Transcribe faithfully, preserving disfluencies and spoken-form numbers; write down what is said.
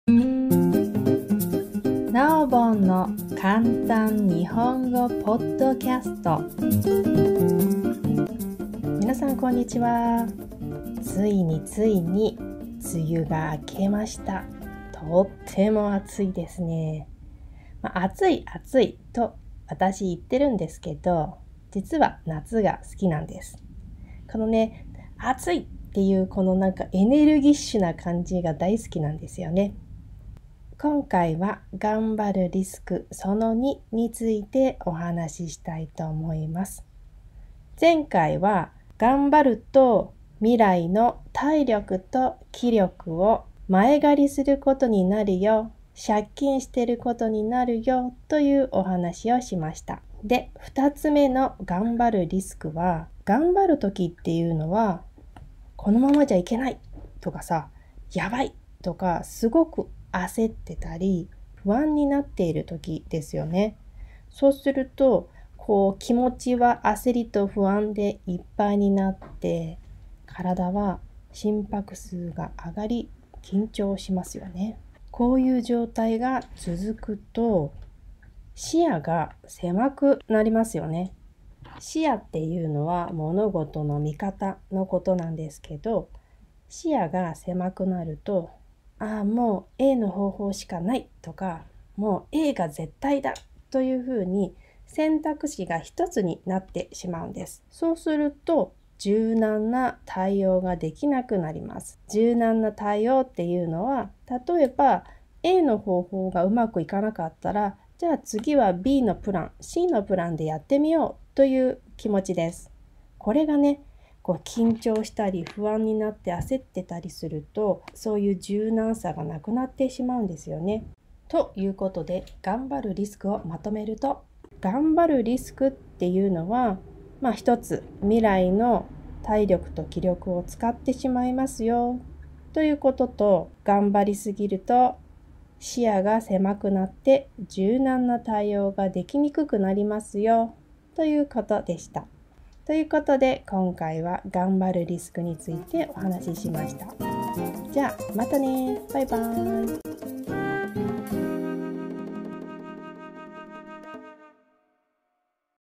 なおぼんの簡単日本語ポッドキャスト。皆さんこんにちは。ついについに梅雨が明けました。とっても暑いですね。まあ、暑い暑いと私言ってるんですけど、実は夏が好きなんです。このね、暑いっていうこのなんかエネルギッシュな感じが大好きなんですよね。今回は頑張るリスクそのにについてお話ししたいと思います。前回は頑張ると未来の体力と気力を前借りすることになるよ、借金してることになるよというお話をしました。で、ふたつめの頑張るリスクは、頑張る時っていうのはこのままじゃいけないとかさ、やばいとかすごく焦ってたり不安になっている時ですよね。そうするとこう気持ちは焦りと不安でいっぱいになって、体は心拍数が上がり緊張しますよね。こういう状態が続くと視野が狭くなりますよね。視野っていうのは物事の見方のことなんですけど、視野が狭くなると、ああもう A の方法しかないとか、もう A が絶対だというふうに選択肢が一つになってしまうんです。そうすると柔軟な対応ができなくなります。柔軟な対応っていうのは、例えば A の方法がうまくいかなかったら、じゃあ次は B のプラン、C のプランでやってみようという気持ちです。これがね、こう緊張したり不安になって焦ってたりすると、そういう柔軟さがなくなってしまうんですよね。ということで、頑張るリスクをまとめると、頑張るリスクっていうのは、まあ一つ、未来の体力と気力を使ってしまいますよということと、頑張りすぎると視野が狭くなって柔軟な対応ができにくくなりますよということでした。ということで今回は頑張るリスクについてお話ししました。じゃあまたね。バイバイ。